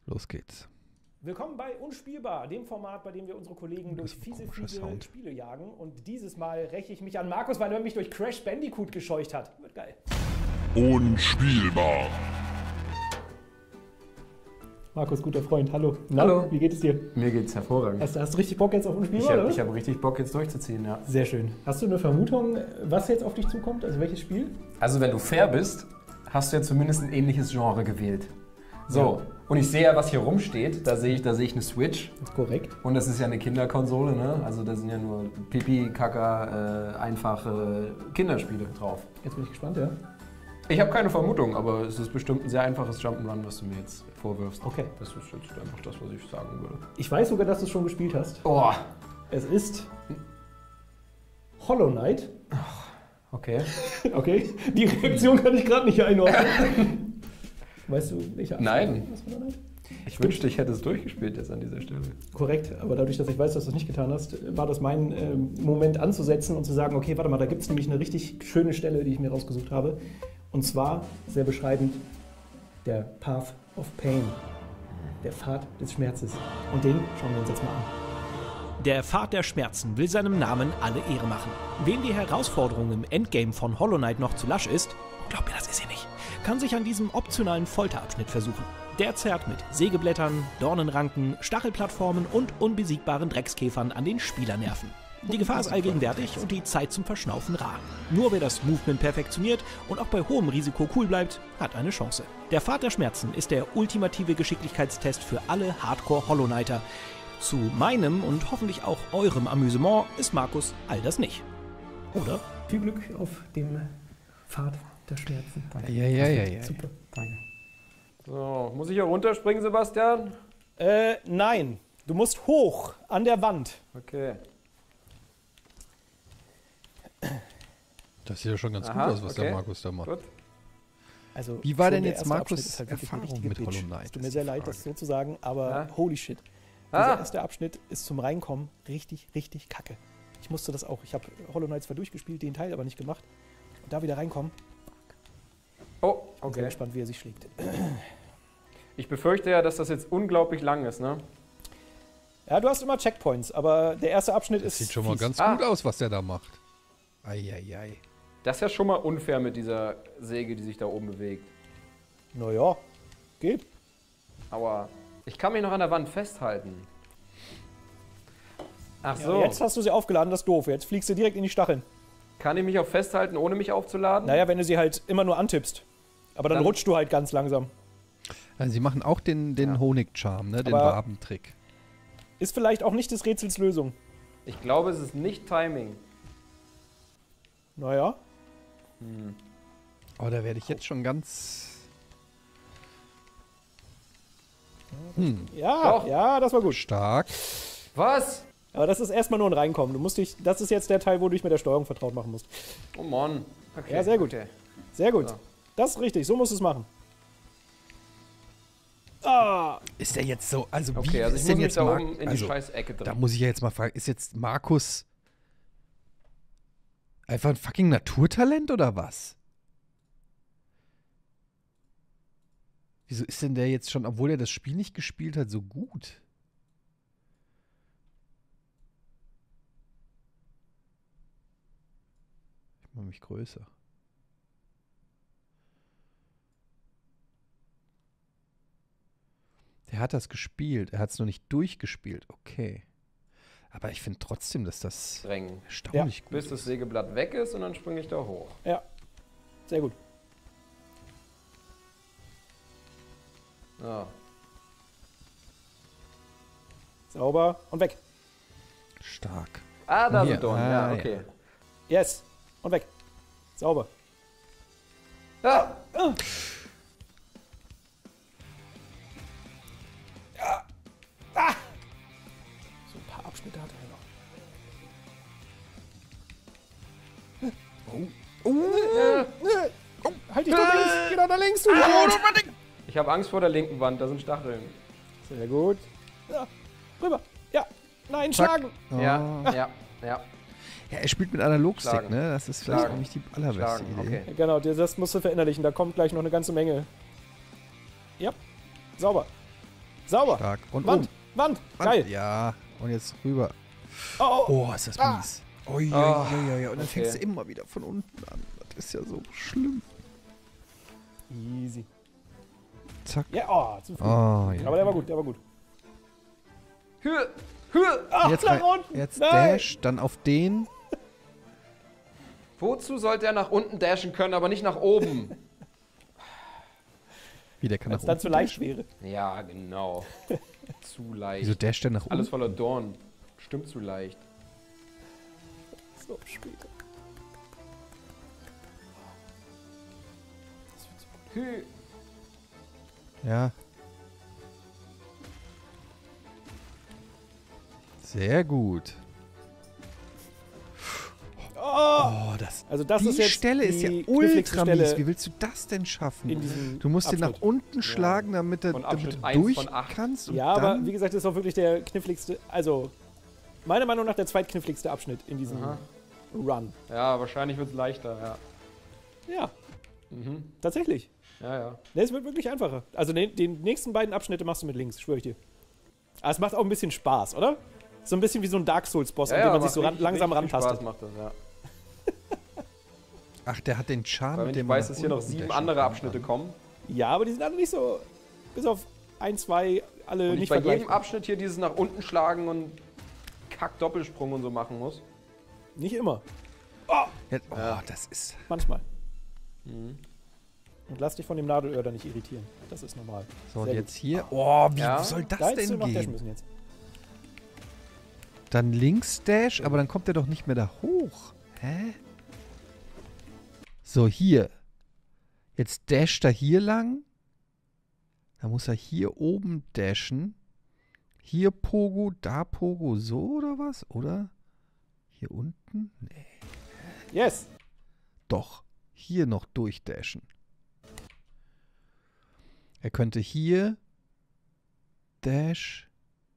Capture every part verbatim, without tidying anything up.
los geht's. Willkommen bei Unspielbar, dem Format, bei dem wir unsere Kollegen durch fiese, fiese Spiele jagen. Und dieses Mal räche ich mich an Markus, weil er mich durch Crash Bandicoot gescheucht hat. Wird geil. Unspielbar. Markus, guter Freund, hallo. Na, hallo. Wie geht es dir? Mir geht's hervorragend. Hast, hast du richtig Bock jetzt auf Unspielbar, Ich habe oder? hab richtig Bock jetzt durchzuziehen, ja. Sehr schön. Hast du eine Vermutung, was jetzt auf dich zukommt? Also welches Spiel? Also wenn du fair bist, hast du ja zumindest ein ähnliches Genre gewählt. So, Ja. und ich sehe ja, was hier rumsteht. Da sehe ich, da sehe ich eine Switch. Korrekt. Und das ist ja eine Kinderkonsole, ne? Also da sind ja nur Pipi, Kaka, äh, einfache Kinderspiele drauf. Jetzt bin ich gespannt, ja? Ich habe keine Vermutung, aber es ist bestimmt ein sehr einfaches Jump'n'Run, was du mir jetzt vorwirfst. Okay. Das ist jetzt einfach das, was ich sagen würde. Ich weiß sogar, dass du es schon gespielt hast. Oh, Es ist Hollow Knight. okay. Okay, die Reaktion kann ich gerade nicht einordnen. Weißt du, welche Art Nein. was Hollow Knight? Ich wünschte, ich hätte es durchgespielt jetzt an dieser Stelle. Korrekt, aber dadurch, dass ich weiß, dass du es nicht getan hast, war das mein ähm, Moment anzusetzen und zu sagen, okay, warte mal, da gibt es nämlich eine richtig schöne Stelle, die ich mir rausgesucht habe. Und zwar, sehr beschreibend, der Path of Pain, der Pfad des Schmerzes. Und den schauen wir uns jetzt mal an. Der Pfad der Schmerzen will seinem Namen alle Ehre machen. Wem die Herausforderung im Endgame von Hollow Knight noch zu lasch ist, glaub mir, das ist sie nicht, kann sich an diesem optionalen Folterabschnitt versuchen. Der zerrt mit Sägeblättern, Dornenranken, Stachelplattformen und unbesiegbaren Dreckskäfern an den Spielernerven. Die Gefahr ist allgegenwärtig und die Zeit zum Verschnaufen rar. Nur wer das Movement perfektioniert und auch bei hohem Risiko cool bleibt, hat eine Chance. Der Pfad der Schmerzen ist der ultimative Geschicklichkeitstest für alle Hardcore-Hollow Knighter. Zu meinem und hoffentlich auch eurem Amüsement ist Markus all das nicht. Oder? Viel Glück auf dem Pfad der Schmerzen. Danke. Ja, ja, ja, ja. Super. Danke. So, muss ich hier runterspringen, Sebastian? Äh, nein. Du musst hoch an der Wand. Okay. Das sieht ja schon ganz Aha, gut aus, was okay. der Markus da macht. Gut. Also Wie war schon denn der jetzt erste Markus' Abschnitt ist halt wirklich eine Erfahrung richtige mit Bitch. Hollow Knight? Es tut mir ist sehr die leid, das Frage. so zu sagen, aber Ja. holy shit. Dieser Ah. erste Abschnitt ist zum Reinkommen richtig, richtig kacke. Ich musste das auch. Ich habe Hollow Knight zwar durchgespielt, den Teil aber nicht gemacht. Und da wieder reinkommen, Oh, bin sehr okay. gespannt, wie er sich schlägt. Ich befürchte ja, dass das jetzt unglaublich lang ist, ne? Ja, du hast immer Checkpoints, aber der erste Abschnitt Das ist sieht schon mal fies. ganz Ah. gut aus, was der da macht. Eieiei. Das ist ja schon mal unfair mit dieser Säge, die sich da oben bewegt. Naja, geht. Aber ich kann mich noch an der Wand festhalten. Ach Ja, so. jetzt hast du sie aufgeladen, das ist doof. Jetzt fliegst du direkt in die Stacheln. Kann ich mich auch festhalten, ohne mich aufzuladen? Naja, wenn du sie halt immer nur antippst. Aber dann, Dann- rutschst du halt ganz langsam. Also sie machen auch den, den Ja. Honigcharm, ne? Den Aber- Wabentrick. Ist vielleicht auch nicht des Rätsels Lösung. Ich glaube, es ist nicht Timing. Naja. Oh, da werde ich jetzt schon ganz... Hm, Ja, Doch. ja, das war gut. stark. Was? Aber das ist erstmal nur ein Reinkommen. Du musst dich, das ist jetzt der Teil, wo du dich mit der Steuerung vertraut machen musst. Oh Mann. Okay. Ja, sehr gut. Okay. Sehr gut. So. Das ist richtig, so musst du es machen. Ah, Ist der jetzt so... Also wie Okay, also ich ist muss denn mich jetzt da Mar- oben in die also, scheiß Ecke drin. Da muss ich ja jetzt mal fragen, ist jetzt Markus einfach ein fucking Naturtalent oder was? Wieso ist denn der jetzt schon, obwohl er das Spiel nicht gespielt hat, so gut? Ich mache mich größer. Der hat das gespielt, er hat es noch nicht durchgespielt, okay. Aber ich finde trotzdem, dass das Drängen. erstaunlich gut Bis ist. das Sägeblatt weg ist und dann springe ich da hoch. ja. Sehr gut. Ja. Sauber und weg. Stark. Ah, da Hier. sind Dornen. Ah, Ja, ja. okay. Yes. Und weg. Sauber. Ja. So ein paar Abschnitte hat er noch. Oh. Halt dich doch links. Geh doch da links, du Idiot. Ich habe Angst vor der linken Wand, da sind Stacheln. Sehr gut. Ja. Rüber. Ja. Nein, Zack. schlagen. Oh. Ja, ja, ja. Ja, er spielt mit Analogstick, Schlagen. ne? Das ist vielleicht Schlagen. auch nicht die allerbeste Schlagen, Idee. okay. Genau, das musst du verinnerlichen. Da kommt gleich noch eine ganze Menge. Ja. Sauber. Sauber. Stark. Und Wand, oben. Wand, Wand. geil. Ja, und jetzt rüber. Oh, oh. Oh, ist das Ah. mies. Ui, ui, Oh, ui, ui. Und dann okay. fängst du immer wieder von unten an. Das ist ja so schlimm. Easy. Zack. Ja, oh, zu früh. Oh, ja. Aber der war gut, der war gut. Höhe, Höhe. Ach, Jetzt, nach rein- unten. jetzt Nein. Dash, dann auf den. Wozu sollte er nach unten dashen können, aber nicht nach oben? Wie, der kann Wenn nach es dann unten zu leicht dashen? wäre. Ja, genau. Zu leicht. Wieso Dash der nach unten? Alles voller Dorn. Stimmt zu leicht. So, später. Hü. Ja. Sehr gut. Oh, das, Also das die ist jetzt Stelle ist ja die kniffligste ultra mies. Stelle Wie willst du das denn schaffen? in diesem Du musst den nach Abschnitt. unten schlagen, damit, er, Von damit Abschnitt du eins durch von acht. kannst. Und Ja, dann, aber wie gesagt, das ist auch wirklich der kniffligste, also meiner Meinung nach der zweitkniffligste Abschnitt in diesem Aha. Run. Ja, wahrscheinlich wird es leichter, ja. Ja, Mhm. tatsächlich. Ja, ja. Ne, es wird wirklich einfacher. Also den, den nächsten beiden Abschnitte machst du mit links, schwöre ich dir. Aber es macht auch ein bisschen Spaß, oder? So ein bisschen wie so ein Dark Souls-Boss, ja, an dem ja, man sich macht so ran, richtig- langsam richtig viel rantastet. Spaß macht das, ja. ach, der hat den Charme, Weil wenn mit ich dem man weiß, nach dass hier noch unten sieben dashen andere kann, Abschnitte dann. kommen. Ja, aber die sind alle nicht so, bis auf ein, zwei, alle Und ich nicht bei jedem vergleichbar. Abschnitt hier dieses nach unten schlagen und Kack-Doppelsprung und so machen muss. Nicht immer, Ja, oh, das ist... manchmal. Mhm. Und lass dich von dem Nadelöhr da nicht irritieren. Das ist normal. So, und Sehr jetzt hier... Oh, wie Ja. soll das Da hättest du denn noch dashen gehen? müssen jetzt. Dann links Dash, aber dann kommt er doch nicht mehr da hoch. Hä? So, hier. Jetzt dasht er hier lang. Dann muss er hier oben dashen. Hier Pogo, da Pogo, so oder was? Oder? Hier unten? Nee. Yes! Doch. Hier noch durchdashen. Er könnte hier Dash.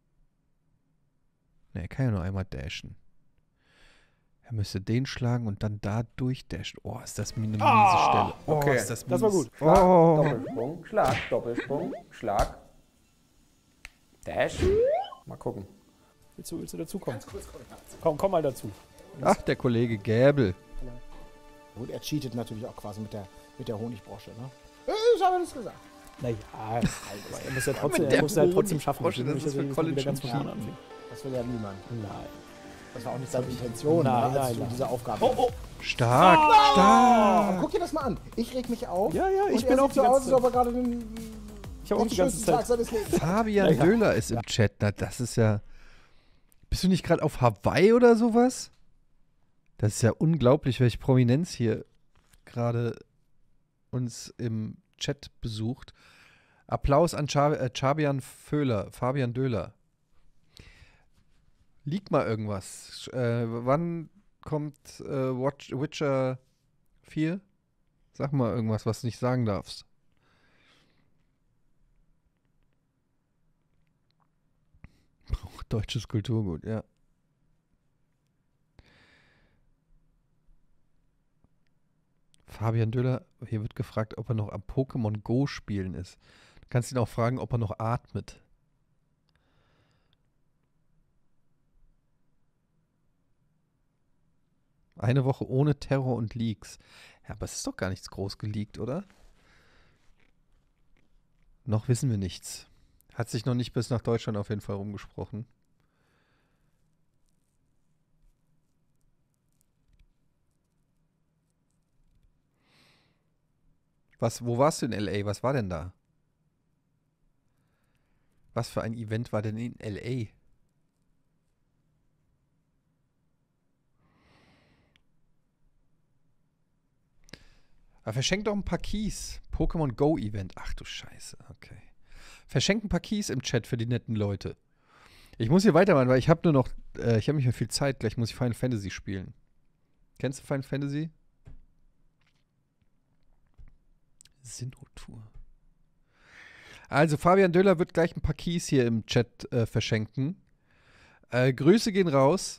Ne, er kann ja nur einmal dashen. Er müsste den schlagen und dann da durchdashen. Oh, ist das eine miese Ah, Stelle. Oh, okay. ist das mies. Das war gut. Oh. Doppelsprung, Schlag, Doppelsprung, Schlag. Dash. Mal gucken. Willst du, willst du dazukommen? Komm, komm mal dazu. Ach, der Kollege Gäbel. Gut, er cheatet natürlich auch quasi mit der, mit der Honigbrosche, ne? Ich habe das gesagt. Naja, er muss ja trotzdem, der er muss ja trotzdem Honigbrosche, schaffen. das Deswegen ist muss er für jedes Mal College wieder ganz von Cheaten. vorne anfangen. Das will ja niemand. Nein. Das war auch nicht seine Intention, Nein, ne, als nein, du nein. diese Aufgabe. Oh, oh. Stark, Aber stark. guck dir das mal an. Ich reg mich auf. Ja, ja, ich und bin er auch sieht die so ganze aus, als Zeit. ob er gerade den, Ich habe auch den die ganze schönsten Tag Zeit. seines Lebens. Fabian Ja, ja. Döhler ist im Chat. Na, das ist ja... Bist du nicht gerade auf Hawaii oder sowas? Das ist ja unglaublich, welche Prominenz hier gerade uns im Chat besucht. Applaus an Char äh, Fabian Föhler, Fabian Döhler. Liegt mal irgendwas. Sch- Äh, wann kommt äh, Watch, Witcher vier? Sag mal irgendwas, was du nicht sagen darfst. Braucht deutsches Kulturgut, ja. Fabian Döhler, hier wird gefragt, ob er noch am Pokémon Go spielen ist. Du kannst ihn auch fragen, ob er noch atmet. Eine Woche ohne Terror und Leaks. Ja, aber es ist doch gar nichts groß geleakt, oder? Noch wissen wir nichts. Hat sich noch nicht bis nach Deutschland auf jeden Fall rumgesprochen. Was, wo warst du in L A? Was war denn da? Was für ein Event war denn in L A? Aber verschenkt doch ein paar Keys. Pokémon Go Event. Ach du Scheiße. Okay. Verschenkt ein paar Keys im Chat für die netten Leute. Ich muss hier weitermachen, weil ich habe nur noch, äh, ich habe nicht mehr viel Zeit. Gleich muss ich Final Fantasy spielen. Kennst du Final Fantasy? Sinnoh-Tour. Also, Fabian Döhler wird gleich ein paar Keys hier im Chat äh, verschenken. Äh, Grüße gehen raus.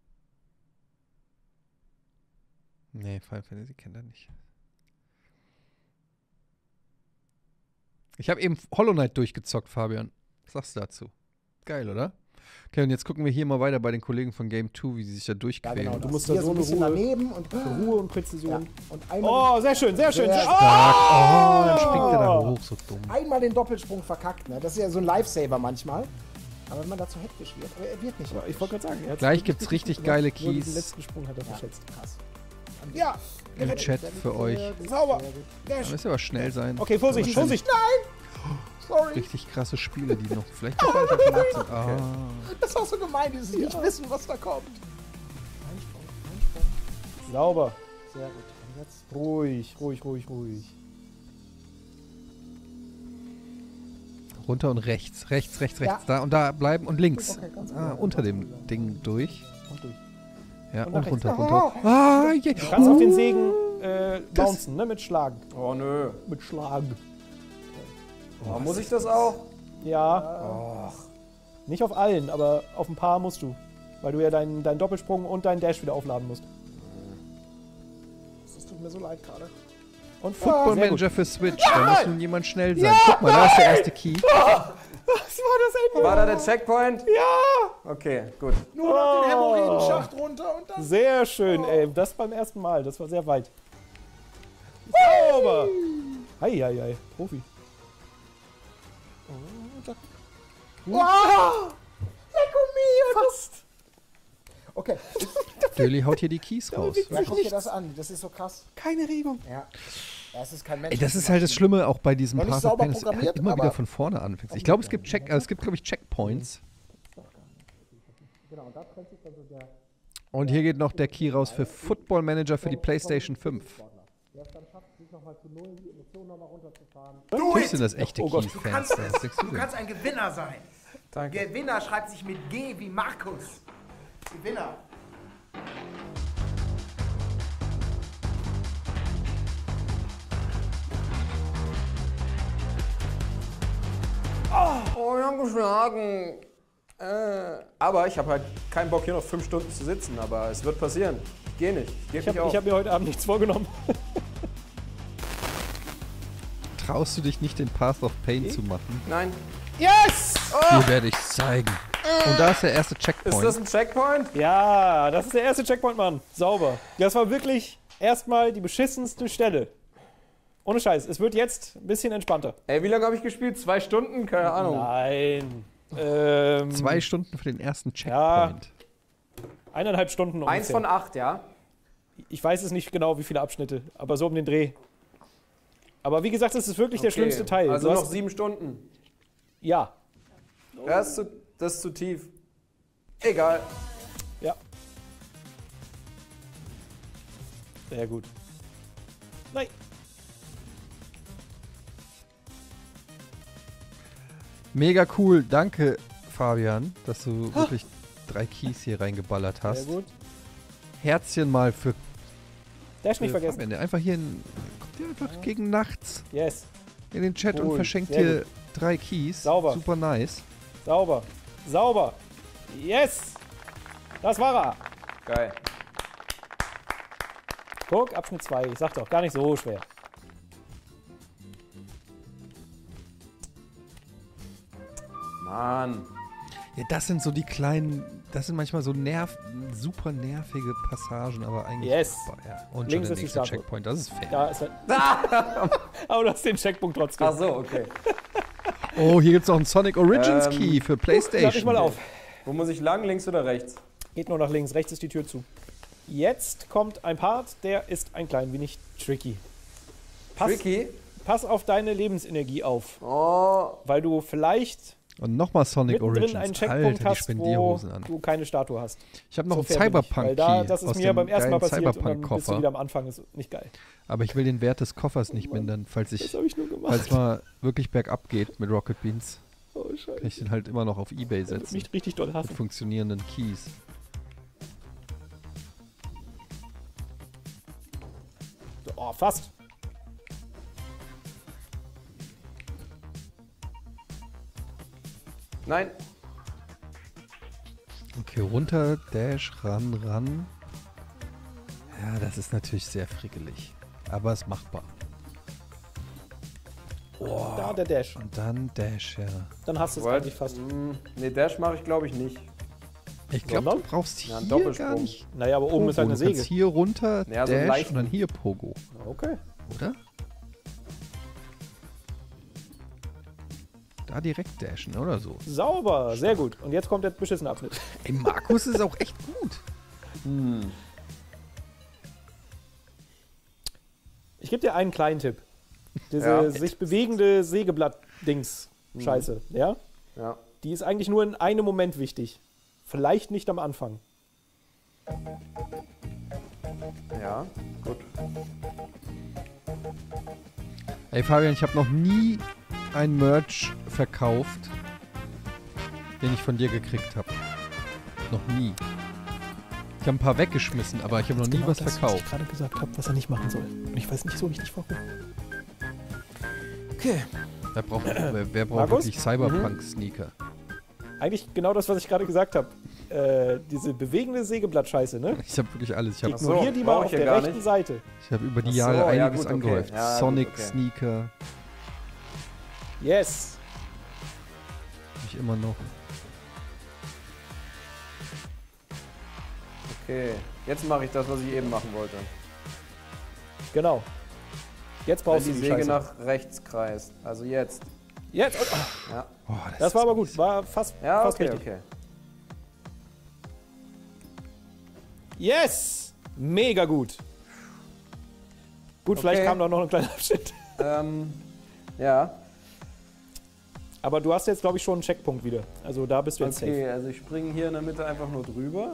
Nee, Final Fantasy kennt er nicht. Ich habe eben Hollow Knight durchgezockt, Fabian. Was sagst du dazu? Geil, oder? Okay, und jetzt gucken wir hier mal weiter bei den Kollegen von Game zwei, wie sie sich da Ja, durchquälen. genau. Du Du musst musst da hier so so ein eine bisschen Ruhe- daneben und Ruhe und Präzision. Ja. Und einmal, Oh, sehr schön, sehr schön. Sehr Sehr, Stark. oh! Oh, dann springt er da hoch, so dumm. einmal den Doppelsprung verkackt. Ne? Das ist ja so ein Lifesaver manchmal. Aber wenn man dazu hektisch wird, aber er wird nicht. Aber ich wollte gerade sagen, er hat's Gleich wirklich gibt's gut richtig gemacht. geile Nur diesen Keys letzten Sprung hat er Ja, verschätzt. krass. Ja, im gerettet. Chat für euch. Sauber. Da müsst ihr aber schnell sein. Okay, Vorsicht, Vorsicht. Sorry. Richtig krasse Spiele, die noch vielleicht noch weiter verlag sind. Ah. Das ist auch so gemein, dieses nicht wissen, was da kommt. Sauber. Sehr gut. Und jetzt Ruhig, ruhig, ruhig, ruhig. Runter und rechts, rechts, rechts, rechts. Ja. Da und da bleiben und links. Okay, ganz Ah, gut. unter dem Ding durch. Und durch. Ja, Und und, nach runter, rechts. runter. Ah, je. Du kannst auf den Segen äh, bouncen, ne? Mit Schlagen. Oh nö. Mit Schlagen. Oh, muss ich das auch? Ja. Nicht auf allen, aber auf ein paar musst du. Weil du ja deinen deinen Doppelsprung und deinen Dash wieder aufladen musst. Das tut mir so leid gerade. Und Football sehr gut. Manager für Switch. Da muss nun jemand schnell sein. Guck mal, da ist der erste Key. Das war das Ende. War da der Checkpoint? Ja! Okay, gut. Nur noch den Hämorrhoidenschacht runter und dann. Sehr schön, ey. Das beim ersten Mal. Das war sehr weit. Sauber. Heieiei. Profi. Wow! Lecco mio! Fast! Okay, Döli haut hier die Keys raus. ja, guck dir das an. Das ist so krass. Keine Regung. Ja. Ja, es ist kein Mensch. Ey, das ist halt das Schlimme auch bei diesem Noch nicht Path of sauber Pain, dass du halt programmiert, immer wieder aber- von vorne anfängst. Ich glaube, es gibt Check, äh, es gibt glaube ich Checkpoints. Genau, und da trennt sich dann so der. Und hier geht noch der Key raus für Football Manager für die PlayStation fünf. Der es dann schafft, sich nochmal zu nullen, die Emotionen nochmal runterzufahren. Natürlich sind das echte Oh Gott. Keys-Fans. Du Was denkst du Du denn? kannst ein Gewinner sein. Danke. Gewinner schreibt sich mit G wie Markus. Gewinner. Oh, wir haben geschlagen. Äh, aber ich habe halt keinen Bock, hier noch fünf Stunden zu sitzen. Aber es wird passieren. Ich gehe nicht. Ich gebe Ich nicht habe auf. hab mir heute Abend nichts vorgenommen. Traust du dich nicht, den Path of Pain zu machen? Nein. Yes! Dir werde ich zeigen. Und da ist der erste Ist das Checkpoint. ein Checkpoint? Ja, das ist der erste Checkpoint, Mann. Sauber. Das war wirklich erstmal die beschissenste Stelle. Ohne Scheiß. Es wird jetzt ein bisschen entspannter. Ey, wie lange habe ich gespielt? Zwei Stunden? Keine Ahnung. Nein. Ähm, Zwei Stunden für den ersten Ja. Checkpoint. Eineinhalb Stunden ungefähr. Eins von acht, ja? Ich weiß es nicht genau, wie viele Abschnitte, aber so um den Dreh. Aber wie gesagt, das ist wirklich der Okay. schlimmste Teil. Also Du noch hast- sieben Stunden. Ja, Das ist zu, das ist zu tief. Egal. ja. Sehr gut. Nein. Mega cool. Danke, Fabian, dass du wirklich drei Keys hier reingeballert Sehr hast. gut. Herzchen mal für, Dash für nicht vergessen. Fabian, der einfach hier in, kommt hier einfach gegen nachts Yes. in den Chat und Cool. verschenkt Sehr dir drei Keys. Sauber. Super nice. Sauber. Sauber. Yes. Das war er. Geil. Guck, Abschnitt zwei. Ich sag doch, gar nicht so schwer. Mann. Ja, das sind so die kleinen, das sind manchmal so nerv, super nervige Passagen, aber eigentlich Yes. super, ja. Und Links schon ist der die nächste Statue. Checkpoint, das ist fair. Da ist er. Aber du hast den Checkpunkt trotzdem. Ach so, okay. Oh, hier gibt es noch einen Sonic Origins Ähm, Key für Lad PlayStation. dich mal auf. Wo muss ich lang? Links oder rechts? Geht nur nach links. Rechts ist die Tür zu. Jetzt kommt ein Part, der ist ein klein wenig tricky. Pass, Tricky. pass auf deine Lebensenergie auf, Oh. weil du vielleicht Und nochmal Sonic mittendrin Origins. einen Checkpunkt Alter, die hast, wo Spendierhosen an. du keine Statue hast. Ich habe noch So einen fair bin ich, weil Cyberpunk-Key da, das ist aus mir dem beim ersten Mal geilen passiert und dann bist du Cyberpunk-Koffer. wieder am Anfang. Ist nicht geil. Aber ich will den Wert des Koffers nicht mindern, falls Das ich, habe ich nur gemacht. falls mal wirklich bergab geht mit Rocket Beans, Oh, kann Scheiße. ich den halt immer noch auf Ebay Ich würde setzen. mich richtig doll Mit hassen. funktionierenden Keys. So, oh, fast. Nein. Okay, runter, Dash, ran, ran. Ja, das ist natürlich sehr frickelig. Aber es ist machbar. Da der Dash. Und dann Dash, ja. Dann hast du es What? eigentlich fast. Hm, nee, Dash mache ich glaube ich nicht. Ich glaube, du Sondern? brauchst Ja, hier ein Doppelsprung. gar nicht Naja, aber oben ist halt eine Du kannst Säge. hier runter, Ja, so einen Dash leichten. und dann hier Pogo, Okay. oder? Da direkt dashen oder so. Sauber, sehr gut. Und jetzt kommt der beschissene Abschnitt. Ey, Markus ist auch echt gut. Ich gebe dir einen kleinen Tipp. Diese Ja. sich bewegende Sägeblatt-Dings-Scheiße, ja? Ja. Die ist eigentlich nur in einem Moment wichtig. Vielleicht nicht am Anfang. Ja, gut. Ey, Fabian, ich habe noch nie ein Merch verkauft, den ich von dir gekriegt habe. Noch nie. Ich habe ein paar weggeschmissen, aber ich habe noch nie Genau was das, verkauft. was ich gerade gesagt habe, was er nicht machen soll. Und ich weiß nicht so richtig warum. Okay. Wer braucht, wer, wer braucht Markus? wirklich Cyberpunk-Sneaker? Eigentlich genau das, was ich gerade gesagt habe. Äh, diese bewegende Sägeblatt-Scheiße, ne? Ich habe wirklich alles. Ich habe so, Ignorier die mal brauch auf ich ja der gar rechten nicht. Seite. ich hab über die Ach so, Jahre ja, einiges gut, okay. angehäuft. Ja, gut, Sonic-Sneaker. Yes. Hab ich immer noch. Okay, jetzt mache ich das, was ich eben machen wollte. Genau. Jetzt Wenn brauchst die du die Säge Scheiße. nach rechts kreist. Also jetzt. Jetzt. Oh, Ja, Oh, das war aber gut. War fast, ja fast okay, richtig. okay. Yes! Mega gut. Gut, vielleicht Okay. kam da noch ein kleiner Abschnitt. Ähm, ja, Aber du hast jetzt, glaube ich, schon einen Checkpunkt wieder. Also da bist du jetzt okay, safe. also ich springe hier in der Mitte einfach nur drüber.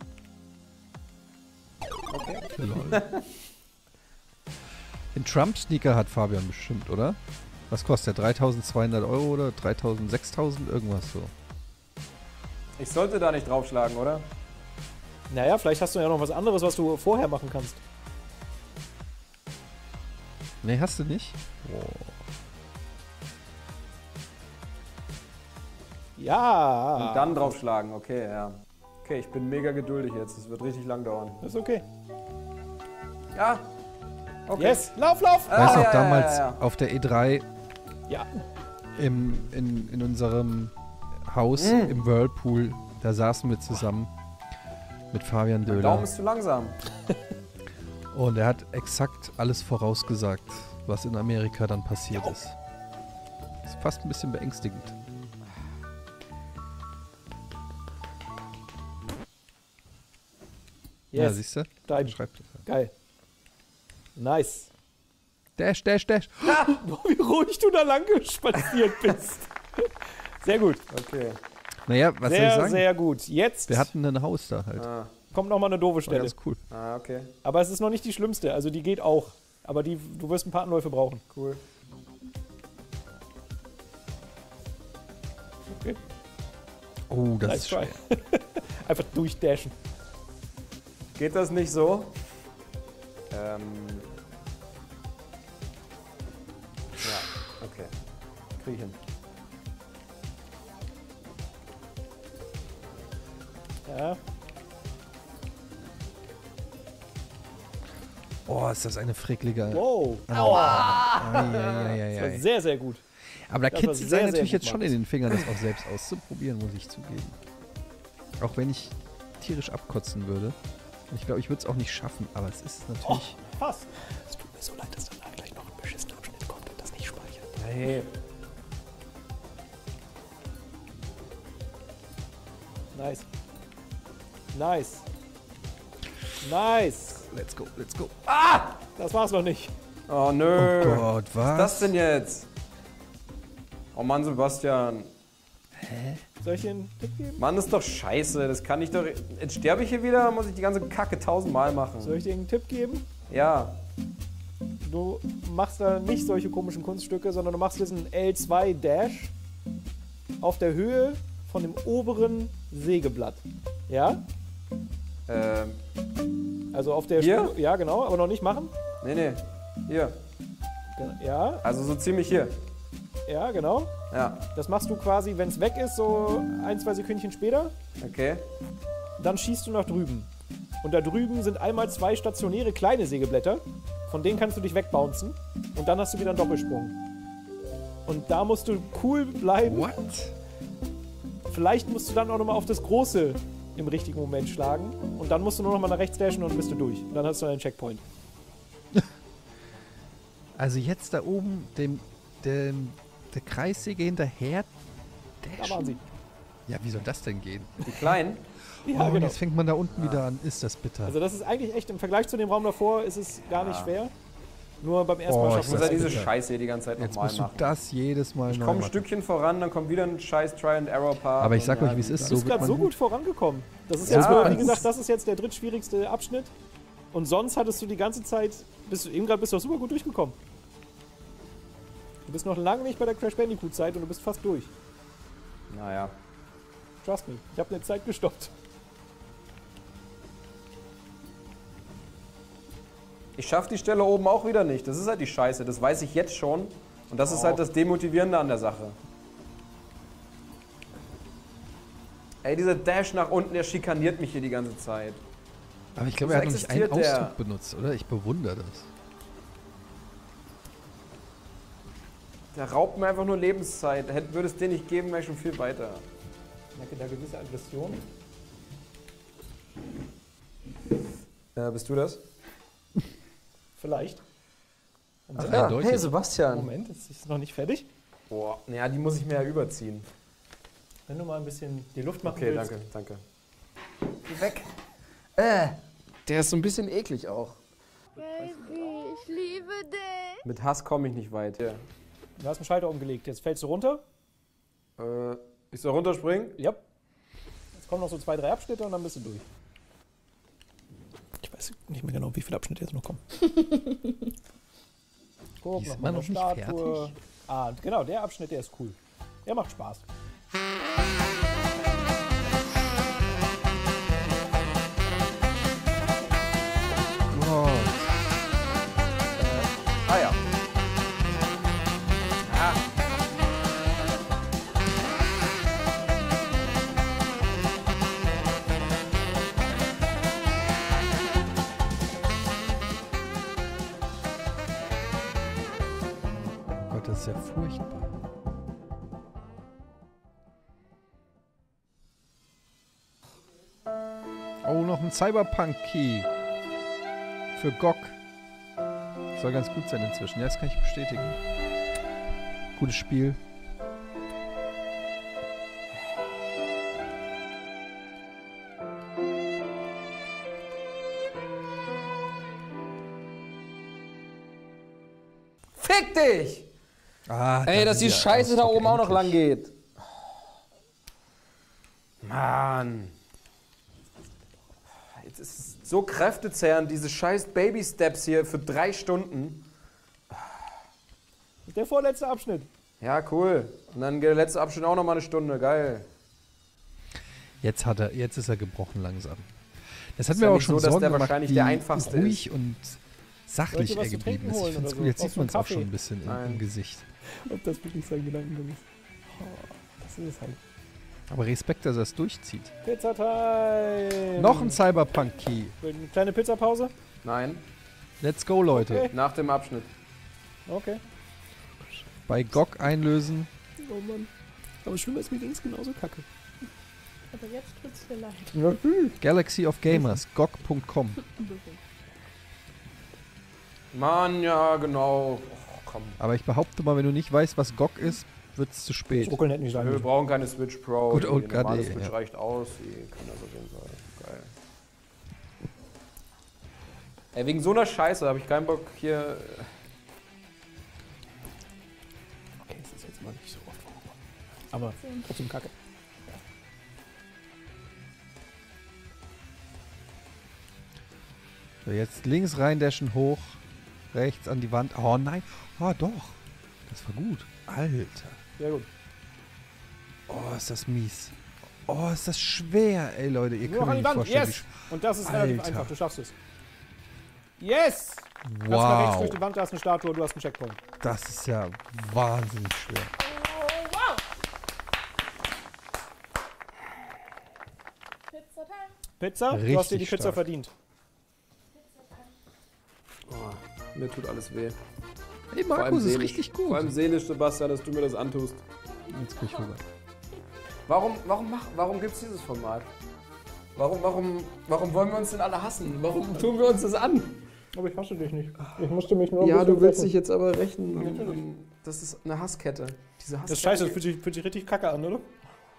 Okay. Lol. Den Trump-Sneaker hat Fabian bestimmt, oder? Was kostet der? dreitausendzweihundert Euro oder dreitausend, sechstausend? Irgendwas so. Ich sollte da nicht draufschlagen, oder? Naja, vielleicht hast du ja noch was anderes, was du vorher machen kannst. Nee, hast du nicht? Ja. Und dann draufschlagen, okay, ja. Okay, ich bin mega geduldig jetzt. Es wird richtig lang dauern. Das ist okay. Ja. Okay. Yes, lauf, lauf! Weißt du Ah, noch, ja, damals ja, ja. auf der E drei Ja. im, in, in unserem Haus Mm. im Whirlpool, da saßen wir zusammen mit Fabian Mein Döhler. Daumen ist zu langsam. Und er hat exakt alles vorausgesagt, was in Amerika dann passiert ist. Ist fast ein bisschen beängstigend. Ja, Yes. siehst du? Dein. Schreibt es. Geil. Nice. Dash, dash, dash. Boah, wie ruhig du da lang spaziert bist. Sehr gut. Okay. Naja, was soll ich Sehr, sagen? sehr gut. Jetzt Wir hatten ein Haus da halt. Ah, kommt noch mal eine doofe War Stelle. ganz cool. ah, okay. Aber es ist noch nicht die schlimmste. Also die geht auch. Aber die, du wirst ein paar Anläufe brauchen. Cool. Okay. Oh, das Nice ist try. schwer. Einfach durchdashen. Geht das nicht so? Ähm. Ja, okay. Krieg ich hin. Ja. Oh, ist das eine fricklige. Wow. Aua. Das war sehr, sehr gut. Aber da Das war kitzelt sehr, es sehr natürlich gut, jetzt schon in den Fingern, das auch selbst auszuprobieren, muss ich zugeben. Auch wenn ich tierisch abkotzen würde. Ich glaube, ich würde es auch nicht schaffen, aber es ist natürlich. Oh, fast. Es tut mir so leid, dass danach gleich noch ein beschissener Abschnitt kommt und das nicht speichert. Hey. Nice. Nice. Nice. Let's go, let's go. Das war's noch nicht. Oh nö. Oh Gott, was? Was ist das denn jetzt? Oh Mann, Sebastian. Soll ich dir einen Tipp geben? Mann, das ist doch scheiße. Das kann ich doch. Jetzt sterbe ich hier wieder, muss ich die ganze Kacke tausendmal machen. Soll ich dir einen Tipp geben? Ja. Du machst da nicht solche komischen Kunststücke, sondern du machst diesen L zwei Dash auf der Höhe von dem oberen Sägeblatt. Ja? Ähm. Also auf der Hier? Spur. Ja, genau, aber noch nicht machen. Nee, nee. Hier. Ja, Also so ziemlich hier. ja, genau. Ja. Das machst du quasi, wenn es weg ist, so ein, zwei Sekündchen später. Okay. Dann schießt du nach drüben. Und da drüben sind einmal zwei stationäre kleine Sägeblätter. Von denen kannst du dich wegbouncen. Und dann hast du wieder einen Doppelsprung. Und da musst du cool bleiben. What? Vielleicht musst du dann auch nochmal auf das Große im richtigen Moment schlagen. Und dann musst du nur nochmal nach rechts dashen und dann bist du durch. Und dann hast du einen Checkpoint. Also jetzt da oben dem, dem der Kreissäge hinterher Da dashen? waren sie. Ja, wie soll das denn gehen? Die Kleinen? Ja, Oh, und genau. jetzt fängt man da unten wieder an. Ist das bitter. Also das ist eigentlich echt, im Vergleich zu dem Raum davor ist es gar nicht schwer. Nur beim ersten Oh, Mal ich schaffen Ich muss wir ja es. diese bitter. Scheiße hier die ganze Zeit Jetzt nochmal musst du machen. das jedes Mal Ich neu komme ein machen. Stückchen voran, dann kommt wieder ein scheiß Try-and-Error-Part. Aber ich und sag ja, euch, wie es ist. Du So bist wird gerade man so gut vorangekommen. Das ist Ja, jetzt, wie das gesagt, ist- das ist jetzt der drittschwierigste Abschnitt. Und sonst hattest du die ganze Zeit, bist du, eben gerade bist du auch super gut durchgekommen. Du bist noch lange nicht bei der Crash Bandicoot-Zeit und du bist fast durch. Naja. Trust me, ich habe eine Zeit gestoppt. Ich schaffe die Stelle oben auch wieder nicht. Das ist halt die Scheiße. Das weiß ich jetzt schon. Und das ist halt das Demotivierende an der Sache. Ey, dieser Dash nach unten, der schikaniert mich hier die ganze Zeit. Aber ich glaube, er hat noch nicht einen existiert der- Ausdruck benutzt, oder? Ich bewundere das. Der raubt mir einfach nur Lebenszeit. Hätte, würde es den nicht geben, wäre ich schon viel weiter. Ich merke da gewisse Aggression. Äh, bist du das? Vielleicht. Ach, Ja, eindeutig. hey Sebastian. Moment, es ist noch nicht fertig. Boah, naja, die muss ich mir ja überziehen. Wenn du mal ein bisschen die Luft machen Okay, willst. danke, danke. Geh weg. Äh, der ist so ein bisschen eklig auch. Baby, ich liebe dich. Mit Hass komme ich nicht weit. Ja. Du hast einen Schalter umgelegt. Jetzt fällst du runter. Äh, ich soll runterspringen? Ja. Jetzt kommen noch so zwei, drei Abschnitte und dann bist du durch. Ich weiß nicht mehr genau, wie viele Abschnitte jetzt noch kommen. Guck, Die ist noch immer mal noch eine nicht Statue. fertig. Ah, genau, der Abschnitt, der ist cool. Der macht Spaß. Gott. Ah ja. Ah. Gott, das ist ja furchtbar. Oh, noch ein Cyberpunk-Key. Für G O G. Soll ganz gut sein inzwischen. Ja, das kann ich bestätigen. Gutes Spiel. Fick dich! Ah, Ey, da dass sind die wir Scheiße da Ausdruck oben auch noch lang endlich. geht. Mann. Jetzt ist es so kräftezehrend, diese scheiß Baby-Steps hier für drei Stunden. Das ist der vorletzte Abschnitt. Ja, cool. Und dann geht der letzte Abschnitt auch noch mal eine Stunde. Geil. Jetzt hat er, jetzt ist er gebrochen langsam. Das hat Ist mir ja auch nicht schon so, dass Sorgen der gemacht, wahrscheinlich wie der einfachste ruhig und sachlich Sollt ihr was er zu geblieben trinken ist. Ich holen finde es oder gut. so? Jetzt Brauchst sieht du man einen es auch Kaffee? schon ein bisschen im, Nein. im Gesicht. Ob das wirklich sein Gedanken ist. Oh, das ist es halt. Aber Respekt, dass er es durchzieht. Pizza-Time! Noch ein Cyberpunk-Key. Eine kleine Pizzapause? Nein, Let's go, Leute. Okay. nach dem Abschnitt. Okay. Bei G O G einlösen. Oh Mann. Aber schlimmer ist, mir ging es genauso kacke. Aber jetzt tut's dir leid. Galaxy of Gamers. G O G punkt com. Mann, ja, genau. Och, komm. Aber ich behaupte mal, wenn du nicht weißt, was G O G ist, wird es zu spät. Ruckeln hätte nicht sein Wir müssen. brauchen keine Switch Pro. Good die old normale G D, Switch ja. reicht aus. Die können das auf jeden Fall. Geil. Ey, wegen so einer Scheiße habe ich keinen Bock hier. Okay, das ist jetzt mal nicht so oft vorgekommen. Aber trotzdem kacke. So, jetzt links rein, dashen hoch. Rechts an die Wand. Oh nein. Oh doch. Das war gut. Alter. Sehr gut. Oh, ist das mies. Oh, ist das schwer. Ey, Leute, ihr Nur noch könnt an euch die nicht Wand. vorstellen, Yes! Und das ist relativ Alter. einfach. Du schaffst es. Yes! wie Kannst mal rechts durch wow. die Wand, da ist eine Statue, du hast einen Checkpoint. Das ist ja wahnsinnig schwer. Pizza-Time. Pizza? Du Richtig hast dir die Pizza stark. verdient. Oh, mir tut alles weh. Ey, Vor allem Markus ist seelisch. richtig gut. Vor allem seelisch, Sebastian, dass du mir das antust. Jetzt krieg ich Hunger. Warum, warum, mach, warum gibt es dieses Format? Warum, warum, warum wollen wir uns denn alle hassen? Warum tun wir uns das an? Aber ich hasse dich nicht. Ich musste mich nur ein Ja, bisschen du willst rächen. dich jetzt aber rächen. Das ist eine Hasskette. Diese Hasskette. Das ist scheiße, das fühlt sich, fühlt sich richtig kacke an, oder?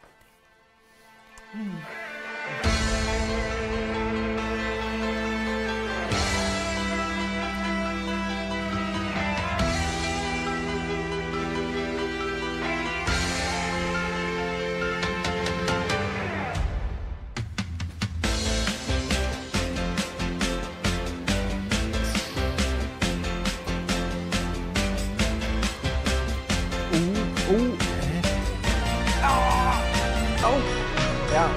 Ja.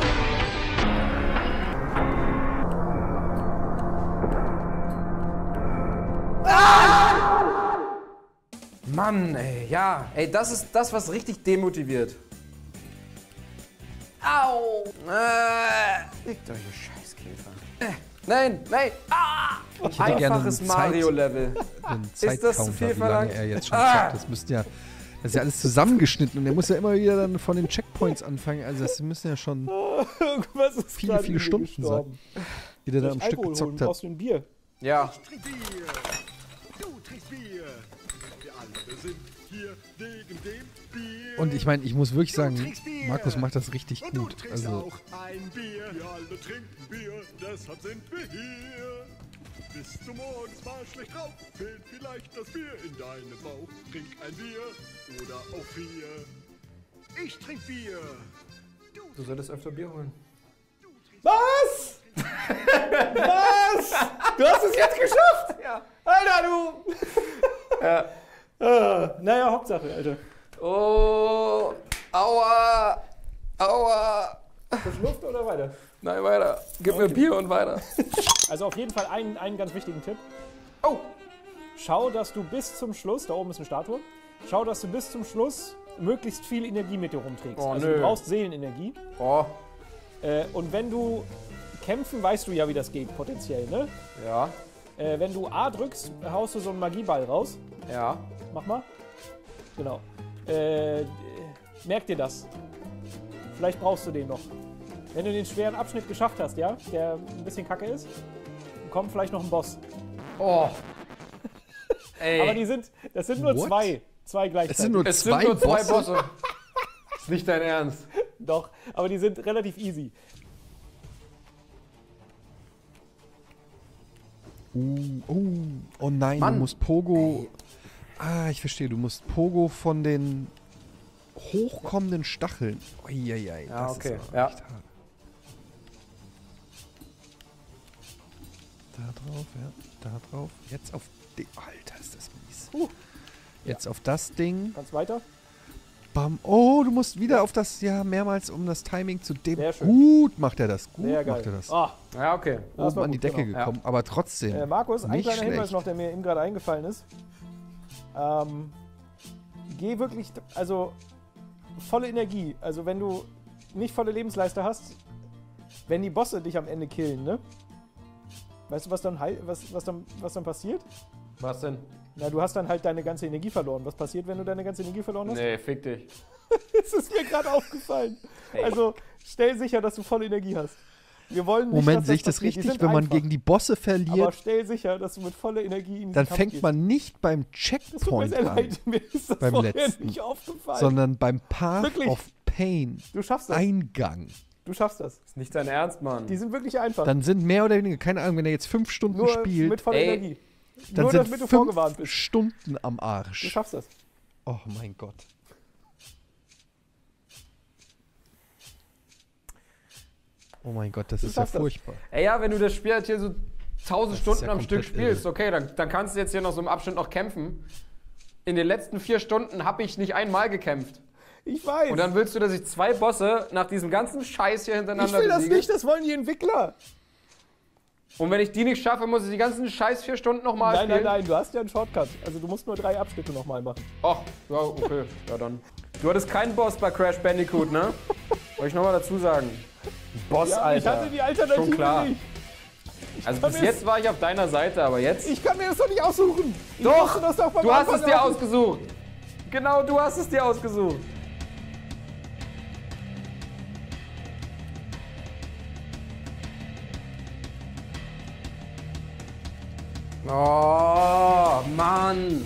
Mann, ey, ja. Ey, das ist das, was richtig demotiviert. Au! Äh, legt euch, ihr Scheißkäfer. Äh, nein, nein! Ah! Ich hätte gerne Einfaches einen Zeit- Mario-Level. Einen Ist das zu Zeitcounter, viel wie lange verlangt? er jetzt schon Ah! zockt. Das müsste ja. Das ist ja alles zusammengeschnitten und er muss ja immer wieder dann von den Checkpoints anfangen. Also das müssen ja schon Irgendwas ist viele, gerade viele in mir Stunden gestorben. sein, die der da Soll am ich Stück Alkohol holen? gezockt hat. Brauchst du ein Bier? Ja. Trink Bier. Du trinkst Bier. Wir alle sind hier wegen dem Bier. Und ich meine, ich muss wirklich Du sagen, trinkst Bier. Markus macht das richtig Und du gut. trinkst Also auch ein Bier. Wir alle trinken Bier, deshalb sind wir hier. Bist du morgens mal schlecht drauf, fehlt vielleicht das Bier in deinem Bauch. Trink ein Bier oder auch vier. Ich trink Bier. Du solltest öfter Bier holen. Was? Was? Du hast es jetzt geschafft? Ja. Alter, du! Ja. Ah, naja, Hauptsache, Alter. Oh, aua, aua. Luft oder weiter? Nein, weiter. Gib mir Bier und weiter. Also auf jeden Fall einen, einen ganz wichtigen Tipp. Oh, Schau, dass du bis zum Schluss, da oben ist eine Statue, schau, dass du bis zum Schluss möglichst viel Energie mit dir rumträgst. Oh, also nö. du brauchst Seelenenergie. oh, Äh, und wenn du kämpfen, weißt du ja, wie das geht, potenziell, ne? ja, Äh, wenn du A drückst, haust du so einen Magieball raus. ja. Mach mal. Genau. Äh, merk dir das. Vielleicht brauchst du den noch. Wenn du den schweren Abschnitt geschafft hast, ja, der ein bisschen kacke ist, kommt vielleicht noch ein Boss. Oh. Ey, Aber die sind, das sind nur What? zwei. Zwei es gleichzeitig. sind nur es zwei sind nur zwei Bosse. Bosse. Ist nicht dein Ernst. Doch, aber die sind relativ easy. Uh, oh, oh nein, Mann. du musst Pogo. Ah, ich verstehe, du musst Pogo von den hochkommenden Stacheln. Uiuiui, Ja, das okay, ist aber ja. echt hart. Da drauf, ja, da drauf. Jetzt auf den. Alter, ist das mies. Uh. Jetzt auf das Ding. Ganz weiter. Bam. Oh, du musst wieder auf das, ja, mehrmals, um das Timing zu dem. Sehr schön. Gut macht er das. Gut Sehr geil. macht er das. Ah, Ja, okay. das Oben war an die gut, Decke genau. gekommen, aber trotzdem. Äh, Markus, ein nicht kleiner Hinweis schlecht. noch, der mir eben gerade eingefallen ist. Ähm, geh wirklich, also volle Energie. Also wenn du nicht volle Lebensleiste hast, wenn die Bosse dich am Ende killen, ne? Weißt du, was dann, hei- was, was dann, was dann passiert? Was denn? Na, du hast dann halt deine ganze Energie verloren. Was passiert, wenn du deine ganze Energie verloren hast? Nee, fick dich. Das ist mir gerade aufgefallen. Also stell sicher, dass du volle Energie hast. Wir wollen nicht, Moment, dass sehe ich das passiert. Die richtig? sind Wenn man einfach. gegen die Bosse Aber verliert, stell sicher, dass du mit voller Energie in diesen dann Kampf fängt gehst. man nicht beim Das tut mir Checkpoint sehr an, leid, mir ist das beim vorher letzten. nicht aufgefallen. sondern beim Path Wirklich? of Pain. du schaffst das. Eingang. Du schaffst das. Ist nicht dein Ernst, Mann. Die sind wirklich einfach. Dann sind mehr oder weniger, keine Ahnung, wenn er jetzt fünf Stunden Nur spielt, mit voller Ey, Energie. dann Nur sind damit du fünf vorgewarnt bist. Stunden am Du Arsch. schaffst das. Oh mein Gott. Oh mein Gott, das ist ja schaffst das. furchtbar. Ey, ja, wenn du das Spiel halt hier so tausend Das ist Stunden ja am Stück komplett irre. spielst, okay, dann, dann kannst du jetzt hier noch so im Abschnitt noch kämpfen. In den letzten vier Stunden habe ich nicht einmal gekämpft. Ich weiß. Und dann willst du, dass ich zwei Bosse nach diesem ganzen Scheiß hier ich hintereinander will das besiege? nicht, das wollen die Entwickler. Und wenn ich die nicht schaffe, muss ich die ganzen Scheiß vier Stunden nochmal Nein, nein, spielen? nein, du hast ja einen Shortcut. Also du musst nur drei Abschnitte nochmal machen. Ach, ja, okay. Ja, dann. Du hattest keinen Boss bei Crash Bandicoot, ne? Wollte ich nochmal dazu sagen. Boss, Ja, Alter. ich hatte die Alternative Schon klar. nicht. Also kann bis mir jetzt war ich auf deiner Seite, aber jetzt... Ich kann mir das doch nicht aussuchen. Ich Doch, wusste das doch von du hast Anfang es dir an. ausgesucht. Genau, du hast es dir ausgesucht. Oh, Mann.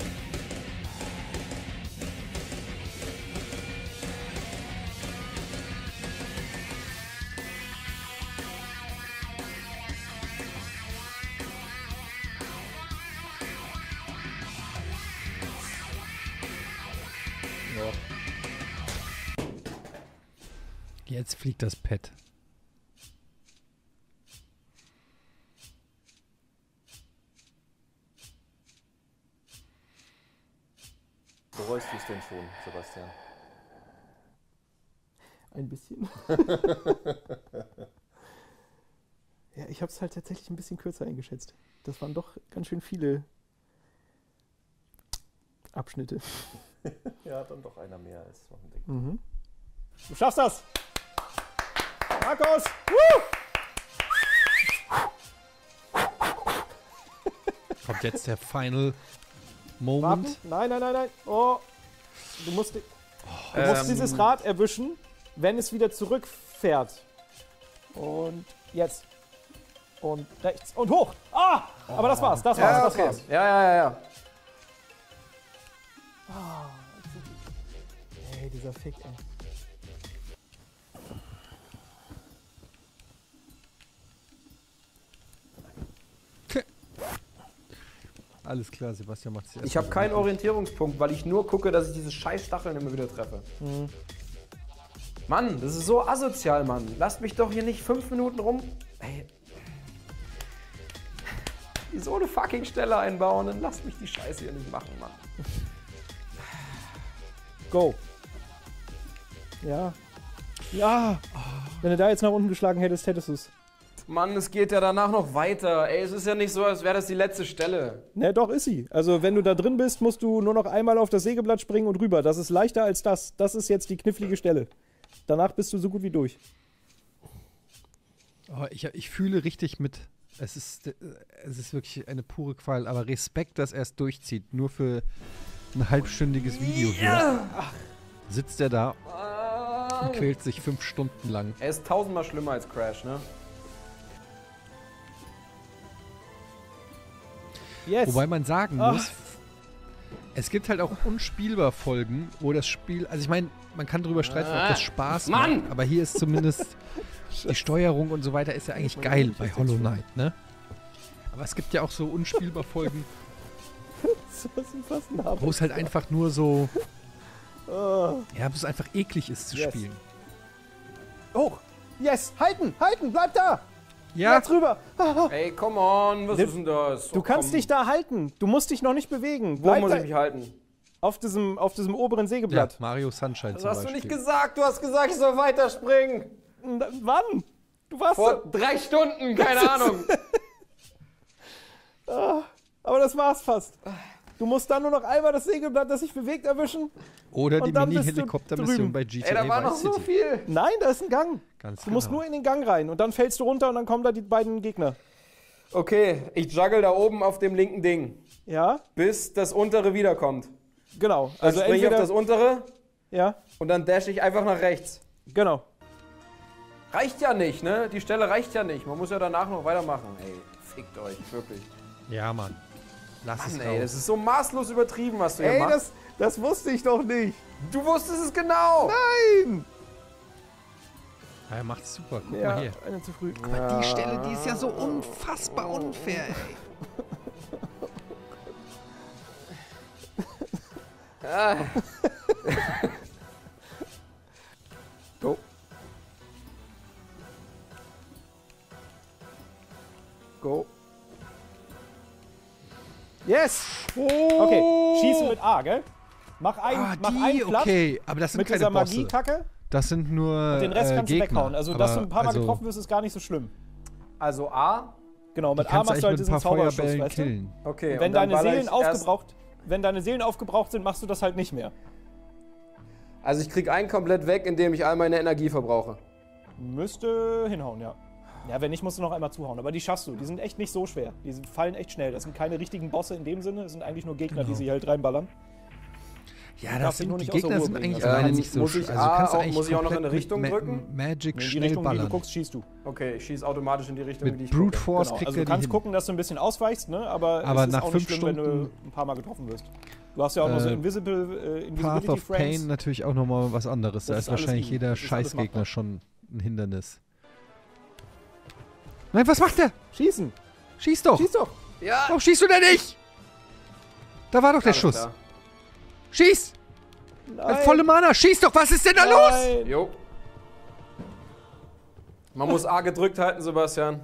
Jetzt fliegt das Pad. Bereust du es denn schon, Sebastian? Ein bisschen. Ja, ich habe es halt tatsächlich ein bisschen kürzer eingeschätzt. Das waren doch ganz schön viele Abschnitte. Ja, dann doch einer mehr als man denkt. Mhm. Du schaffst das! Markus! Woo! Kommt jetzt der Final Moment. Warten? Nein, nein, nein, nein. Oh. Du musst, du Ähm. musst dieses Rad erwischen, wenn es wieder zurückfährt. Und jetzt. Und rechts. Und hoch. Ah! Aber das war's, das war's, Ja, das okay. war's. Ja, ja, ja, ja. Ey, dieser Fick, ey. Alles klar, Sebastian macht es Ich habe keinen Orientierungspunkt, weil ich nur gucke, dass ich diese scheiß Stacheln immer wieder treffe. Mhm. Mann, das ist so asozial, Mann. Lasst mich doch hier nicht fünf Minuten rum... Ey. So eine fucking Stelle einbauen, dann lasst mich die Scheiße hier nicht machen, Mann. Go. Ja. Ja. Wenn du da jetzt nach unten geschlagen hättest, hättest du es. Mann, es geht ja danach noch weiter. Ey, es ist ja nicht so, als wäre das die letzte Stelle. Ne, doch ist sie. Also wenn du da drin bist, musst du nur noch einmal auf das Sägeblatt springen und rüber. Das ist leichter als das. Das ist jetzt die knifflige Stelle. Danach bist du so gut wie durch. Oh, ich, ich fühle richtig mit. Es ist, es ist wirklich eine pure Qual, aber Respekt, dass er es durchzieht. Nur für ein halbstündiges Video hier. Sitzt er da und quält sich fünf Stunden lang. Er ist tausendmal schlimmer als Crash, ne? Yes. Wobei man sagen Ach. muss, es gibt halt auch unspielbar Folgen, wo das Spiel, also ich meine, man kann drüber streiten, ob das Spaß Mann! macht, aber hier ist zumindest die Steuerung und so weiter ist ja eigentlich geil bei Hollow Knight, ne? Aber es gibt ja auch so unspielbar Folgen, Das ist fast ein Name. wo es halt einfach nur so, Oh. ja, wo es einfach eklig ist zu Yes. spielen. Hoch. Yes. Halten. Halten. Bleib da. Ja, Jetzt rüber. Ey, come on, was Nimm- ist denn das? Du Oh, kannst komm. dich da halten. Du musst dich noch nicht bewegen. Wo Bleib muss da ich mich halten? auf diesem, auf diesem oberen ja, Sägeblatt. Mario Sunshine Das zum hast du Beispiel. nicht gesagt. Du hast gesagt, ich soll weiterspringen. Na, wann? Du warst Vor so, drei Stunden, keine Ahnung. aber das war's fast. Du musst dann nur noch einmal das Sägeblatt, das sich bewegt, erwischen. Oder die Und dann bist du Mini-Helikopter-Mission drüben. bei G T A Ey, da war noch Vice so City. viel. Nein, da ist ein Gang. Ganz Du musst genau. nur in den Gang rein und dann fällst du runter und dann kommen da die beiden Gegner. Okay, ich juggle da oben auf dem linken Ding, Ja, bis das untere wiederkommt. genau. Dann Also springe ich auf entweder, das untere ja, und dann dash ich einfach nach rechts. genau. Reicht ja nicht, ne? Die Stelle reicht ja nicht. Man muss ja danach noch weitermachen. Ey, fickt euch, wirklich. Ja, Mann. Lass Mann, es ey, raus. das ist so maßlos übertrieben, was du hier Ey, machst. das, das wusste ich doch nicht. Du wusstest es genau. Nein! Ja, er macht's super. Guck Ja, mal hier. eine zu früh. Die Stelle, die ist ja so unfassbar unfair, ey. Go. Go. Yes! Okay, schießen mit A, gell? Mach, ein, Ah, mach die, einen platt okay. Aber das sind mit keine dieser Bosse. Magie-Kacke. Das sind nur Den Rest äh, kannst Gegner. du weghauen. Also, aber, dass du ein paar Mal also, getroffen wirst, ist gar nicht so schlimm. Also A. Genau, Die mit A kannst du machst du halt eigentlich mit ein diesen paar Zauberschuss, Feuerbällen weißt du? killen. Okay, Und wenn und dann deine baller Seelen ich erst- aufgebraucht, wenn deine Seelen aufgebraucht sind, machst du das halt nicht mehr. Also ich krieg einen komplett weg, indem ich all meine Energie verbrauche. Müsste hinhauen, ja. Ja, wenn nicht, musst du noch einmal zuhauen. Aber die schaffst du. Die sind echt nicht so schwer. Die sind, fallen echt schnell. Das sind keine richtigen Bosse in dem Sinne. Das sind eigentlich nur Gegner, Genau. die sich halt reinballern. Ja, darfst das dich sind, nur die nicht aus der Gegner Ruhe sind bringen. eigentlich Also, alle ähm, nicht so muss ich sch- also A kannst du auch- eigentlich muss ich auch noch in komplett eine Richtung mit Ma drücken? Magic In die schnell Richtung, wie ballern. du guckst, schießt du. Okay, ich schieße automatisch in die Richtung, in die Mit ich Brute gucke. Force Genau. kriegt Also er du die kannst hin. gucken, dass du ein bisschen ausweichst, ne? aber, Aber es ist nach auch fünf nicht schlimm, wenn du Stunden- ein paar Mal getroffen wirst. Du hast ja auch noch so Äh, Invisible, äh, Path Invisibility of Frames. Pain natürlich auch nochmal was anderes. Da Das ist ist alles wahrscheinlich easy. jeder Das ist alles Scheißgegner machbar. schon ein Hindernis. Nein, was macht der? Schießen! Schieß doch! Schieß doch! Ja! Warum schießt du denn nicht? Da war doch der Alles Schuss. klar. Schieß! Er hat volle Mana. Schieß doch! Was ist denn da los? Nein. Jo. Man muss A gedrückt halten, Sebastian.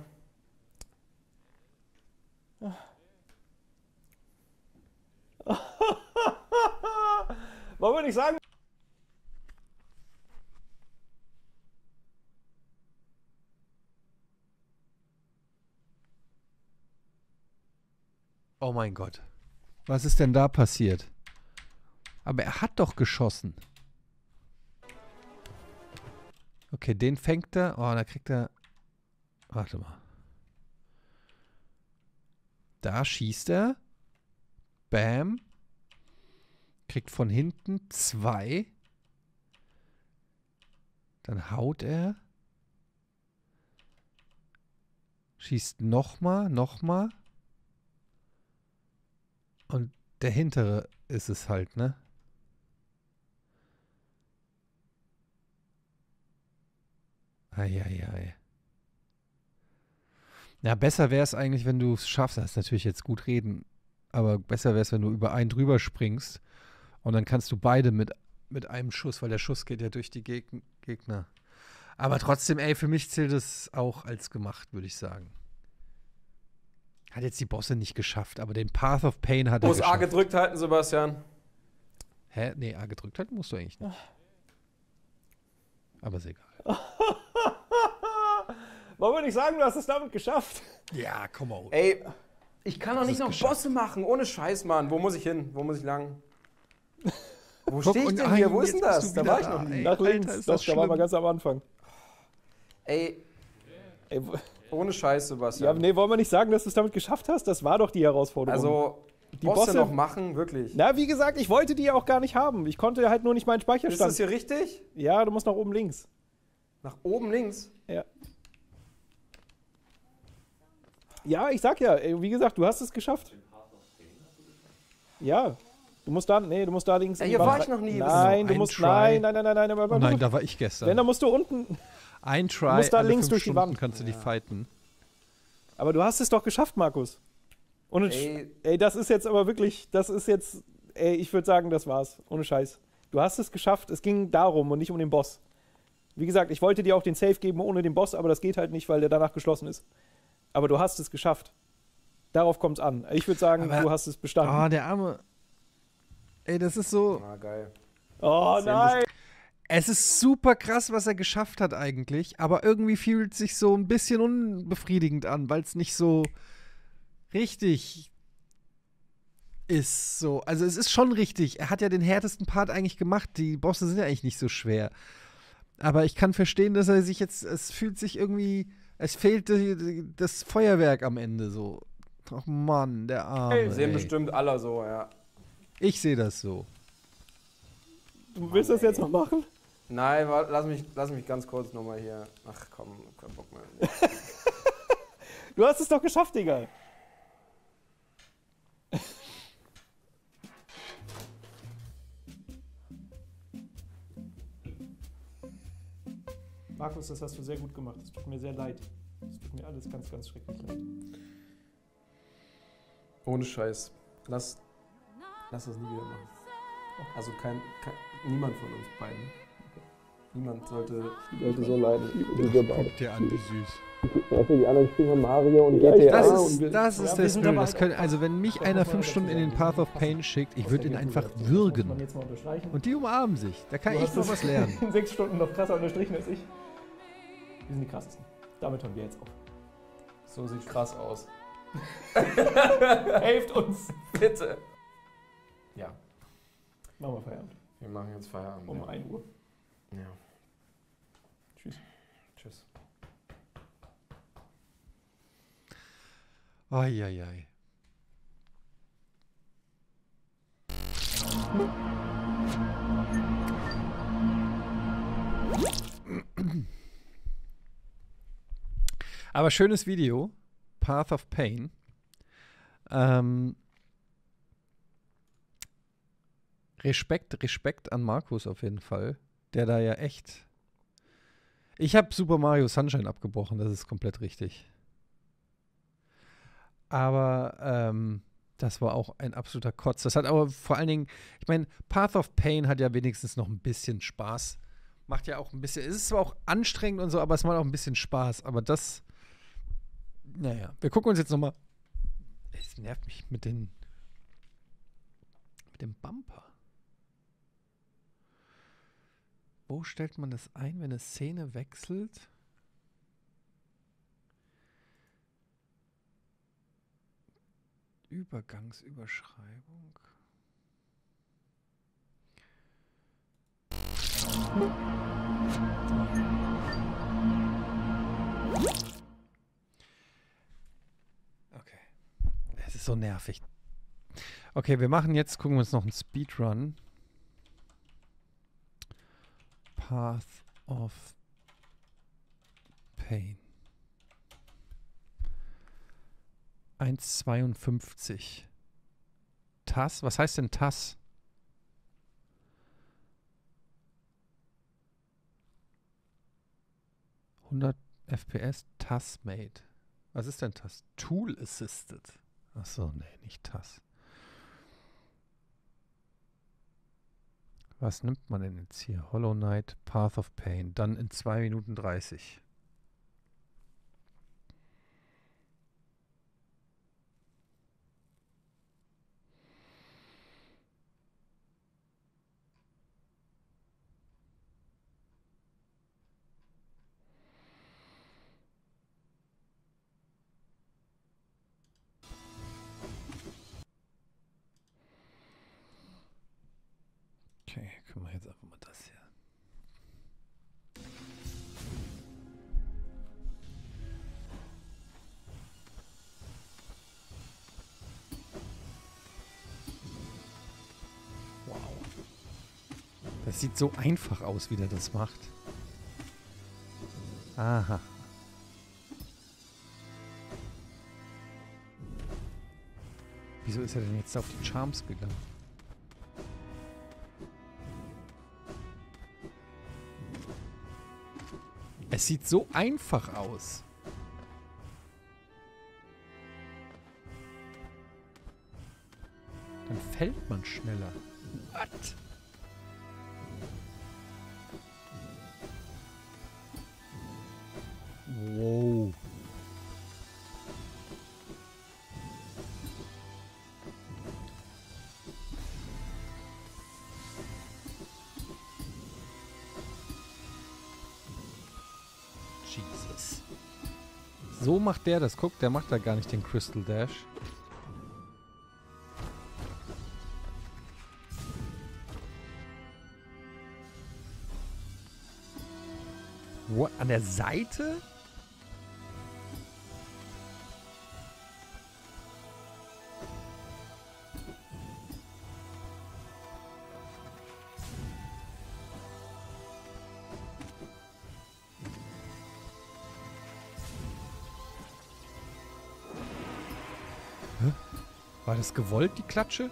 Wollen wir nicht sagen? Oh mein Gott. Was ist denn da passiert? Aber er hat doch geschossen. Okay, den fängt er. Oh, da kriegt er... Warte mal. Da schießt er. Bam. Kriegt von hinten zwei. Dann haut er. Schießt nochmal, nochmal. Und der hintere ist es halt, ne? Eieiei. Ja, besser wäre es eigentlich, wenn du es schaffst. Das ist natürlich jetzt gut reden. Aber besser wäre es, wenn du über einen drüber springst. Und dann kannst du beide mit, mit einem Schuss, weil der Schuss geht ja durch die Geg Gegner. Aber trotzdem, ey, für mich zählt es auch als gemacht, würde ich sagen. Hat jetzt die Bosse nicht geschafft, aber den Path of Pain hat er Muss A geschafft. gedrückt halten, Sebastian. Hä? Nee, A gedrückt halten musst du eigentlich nicht. Aber ist egal. Wollen wir nicht sagen, du hast es damit geschafft? Ja, komm on. Ey, ich kann doch Das nicht ist noch geschafft. Bosse machen. Ohne Scheiß, Mann. Wo muss ich hin? Wo muss ich lang? Wo Guck, stehe ich und denn ein, hier? Wo ist jetzt denn bist das? du Da wieder war ich da, noch nie. ey. Nach Alter, links, ist das das da war mal schlimm. ganz am Anfang. Ey, Ey, wo- ohne Scheiß, ja, Sebastian. nee, wollen wir nicht sagen, dass du es damit geschafft hast? Das war doch die Herausforderung. Also, Die Bosse, Bosse- noch machen, wirklich. Na, wie gesagt, ich wollte die auch gar nicht haben. Ich konnte halt nur nicht meinen Ist das Speicherstand. hier richtig? Ja, du musst nach oben links. Nach oben links? Ja. Ja, ich sag ja, ey, wie gesagt, du hast es geschafft. Ja. Du musst da, nee, du musst da links. Ja, in die hier Wand war ich rein. noch nie. Nein, du Ein musst, Try. nein, nein, nein, nein, nein, aber Oh nein, da war ich gestern. wenn, dann musst du unten. Ein Try, musst da alle links fünf durch die Stunden Wand. kannst du die fighten. Aber du hast es doch geschafft, Markus. Und ey. Ey, ey, das ist jetzt aber wirklich, das ist jetzt, ey, ich würde sagen, das war's. Ohne Scheiß. Du hast es geschafft. Es ging darum und nicht um den Boss. Wie gesagt, ich wollte dir auch den Safe geben ohne den Boss, aber das geht halt nicht, weil der danach geschlossen ist. Aber du hast es geschafft. Darauf kommt es an. Ich würde sagen, Aber- du hast es bestanden. Ah, der arme. Ey, das ist so. ah, geil. Oh nein! Es ist super krass, was er geschafft hat eigentlich, aber irgendwie fühlt es sich so ein bisschen unbefriedigend an, weil es nicht so richtig ist. So. Also es ist schon richtig. Er hat ja den härtesten Part eigentlich gemacht. Die Bosse sind ja eigentlich nicht so schwer. Aber ich kann verstehen, dass er sich jetzt, es fühlt sich irgendwie, es fehlt die, die, das Feuerwerk am Ende so. Ach Mann, der Arme. Sehen ey. bestimmt alle so, ja. Ich sehe das so. Du willst das jetzt noch machen? Nein, wa- lass mich, lass mich ganz kurz nochmal hier. Ach komm, kein Bock mehr. Du hast es doch geschafft, Digga. Markus, das hast du sehr gut gemacht. Es tut mir sehr leid. Es tut mir alles ganz, ganz schrecklich leid. Ohne Scheiß. Lass, lass das nie wieder machen. Also kein, kein niemand von uns beiden. Niemand sollte, sollte so leiden. Guck dir an, wie süß. Die anderen spielen Mario und Ja, ich- G T A. Das und ist, wir- das Ja, ist wir der sind Spirit. aber Das halt können, auch- also wenn mich das einer muss man fünf dazu Stunden in den sagen. Path of Pain schickt, ich würde ihn einfach Muss man würgen. jetzt mal unterstreichen. Und die umarmen sich. Da kann Du ich hast noch es was lernen. in sechs Stunden noch krasser unterstrichen als ich. Wir sind die krassesten. Damit hören wir jetzt auf. So sieht krass aus. Helft uns! Bitte. Ja, Machen wir Feierabend. wir machen jetzt Feierabend. Um ja. ein Uhr. Ja. Tschüss. Tschüss. Eieiei. Aber schönes Video. Path of Pain. Ähm, Respekt, Respekt an Markus auf jeden Fall. Der da ja echt. Ich habe Super Mario Sunshine abgebrochen, das ist komplett richtig. Aber ähm, das war auch ein absoluter Kotz. Das hat aber vor allen Dingen, ich meine, Path of Pain hat ja wenigstens noch ein bisschen Spaß. Macht ja auch ein bisschen, es ist zwar auch anstrengend und so, aber es macht auch ein bisschen Spaß. Aber das, naja, wir gucken uns jetzt nochmal. Es nervt mich mit den, mit dem Bumper. Wo stellt man das ein, wenn eine Szene wechselt? Übergangsüberschreibung. Okay. Es ist so nervig. Okay, wir machen jetzt, gucken wir uns noch einen Speedrun. Path of Pain. eins zweiundfünfzig. T A S? Was heißt denn T A S? hundert F P S T A S Made. Was ist denn T A S? Tool Assisted. Achso, nee, nicht T A S. Was nimmt man denn jetzt hier? Hollow Knight, Path of Pain. Dann in zwei Minuten dreißig. Okay, können wir jetzt einfach mal das hier. Wow. Das sieht so einfach aus, wie der das macht. Aha. Wieso ist er denn jetzt auf die Charms gegangen? Es sieht so einfach aus. Dann fällt man schneller. What? Wow. Jesus. So macht der das. Guck, der macht da gar nicht den Crystal Dash. Wo, an der Seite? Hä? War das gewollt, die Klatsche?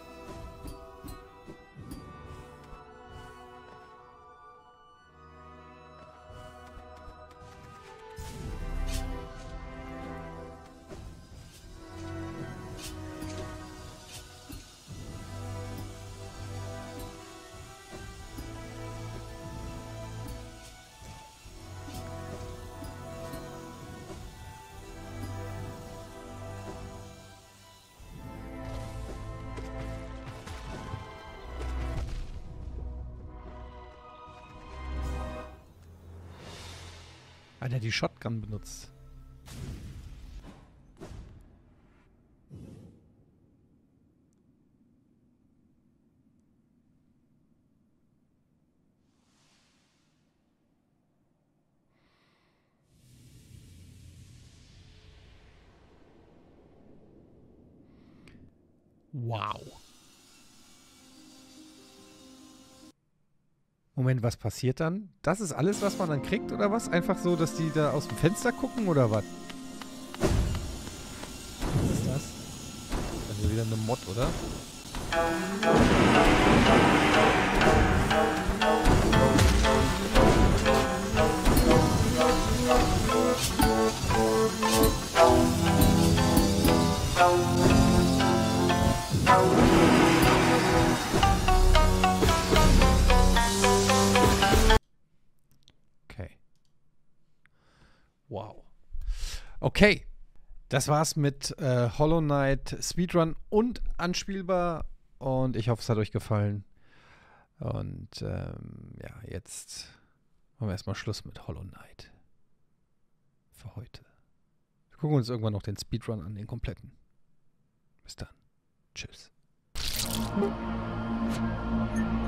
Hat er die Shotgun benutzt? Wow. Moment, was passiert dann? Das ist alles, was man dann kriegt, oder was? Einfach so, dass die da aus dem Fenster gucken, oder was? Was ist das? Das ist wieder eine Mod, oder? Okay. Wow. Okay. Das war's mit äh, Hollow Knight Speedrun und anspielbar. Und ich hoffe, es hat euch gefallen. Und ähm, ja, jetzt machen wir erstmal Schluss mit Hollow Knight. Für heute. Wir gucken uns irgendwann noch den Speedrun an, den kompletten. Bis dann. Tschüss.